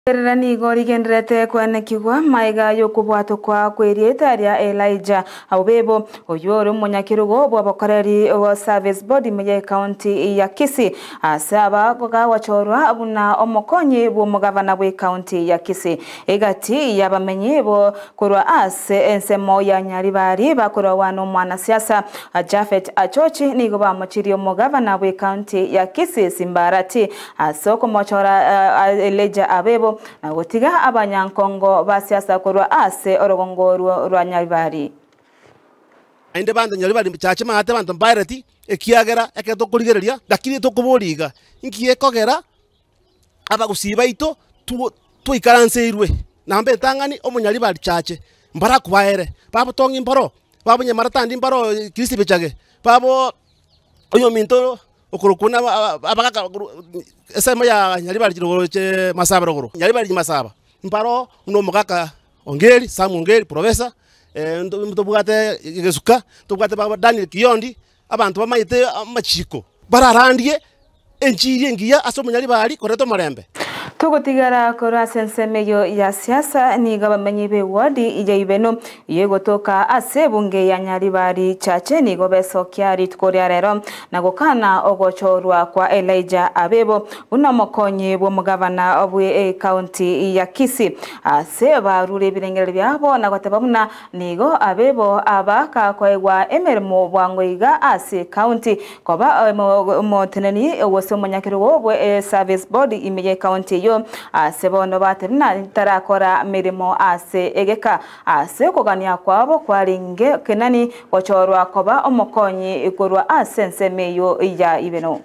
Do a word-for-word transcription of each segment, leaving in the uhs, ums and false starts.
Rani gori genderete kwane kigwa maiga yokubwato kwa kwerieta ria Elijah Aubebo oyoro munyakirugo bwabakoreri wa service board meye county ya Kisii asaba goga wachorwa abuna omokonyi bwo mugavana bwe county ya Kisii egati yabamenyi bo kurwa ase ensemo ya Nyaribari bakurwa wano mwana siasa Jafet Achochi nigo bamuchirio mugavana bwe county ya Kisii Arati asoko mochora uh, Elijah Aubebo na gotiga abanyankongo basiasa kurwa ase orogongo rwa Nyaribari inde banda Nyaribari Chache mahate bantu Arati ekiagera eketo kurigereria lakini tokuburiga inkiye kogera aba Gusii baito tu tuikaranseirwe nambe tangani omunyaribari Chache mbara kwaere babo tongi mbaro babo nyamaratandi mbaro Kristi bechage babo oyo minto okurukuna abaka esema ya Nyaribari chiroche masaba rogoro Nyaribari masaba mbaro uno mugaka ongeri samu ongeri professor eh ndo bugate gesuka tubugate baba Daniel Kiondi abantu bamayite amachiko bararandie enchiri ngiya aso Nyaribari koreto marembe tugutigara kora sensemeyo ya siasa ni gabamenyi be wadi ijaibeno yego toka ase bunge ya Nyaribari Chache ni gobesokia ritkoria rero na gokana ogochorwa kwa Elijah Aubebo una mokonyi bwo mugavana obwe county ya Kisii ase barure birengere byabo na gotebamuna nigo Aubebo abaka kwegwa emermo bwangoiga ase county koba moteneni wose munyakirugo bwe service board imeye county yo asebono batemna tarakora mirimo ase egeka ase kugania kwabo kwaringe kenani gochorwa koba omokonyi ikorwa ase nsemeyo ya ibeno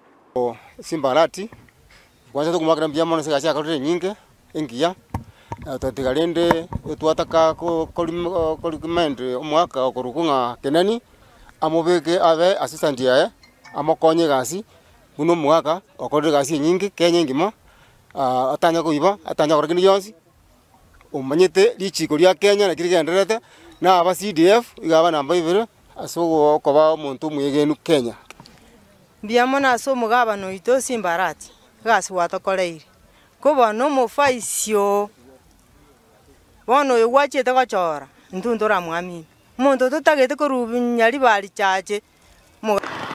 Arati kwanza tukumakira byamone se gasha karute nyinge engiya tatigarende twataka ko kolimende omwaka okurukunga kenani amobeke abe assistant yae amokonye gasi buno mwaka okorere gasi nyinge Kenya ngima Uh, atanya kuiba atanya koragini yonsi umanyete lichiko lya Kenya na kirigenderete na aba C D F igaba namba ibere aso koba omuntu muyegenu Kenya biamona aso mugabano ito Arati gasi watokoreire kuba no mufaisio bono yewachete gachora ntundora mwami muntu tutagete kurubi Nyaribari Chache